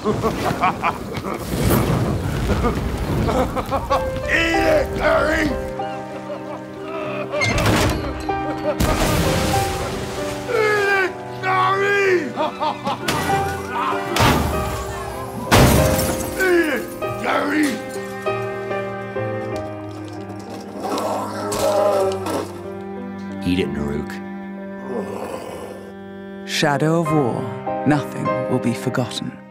Eat it, Harry! Eat it, Harry! Eat it, Harry! Eat it, Naruk. Shadow of War, nothing will be forgotten.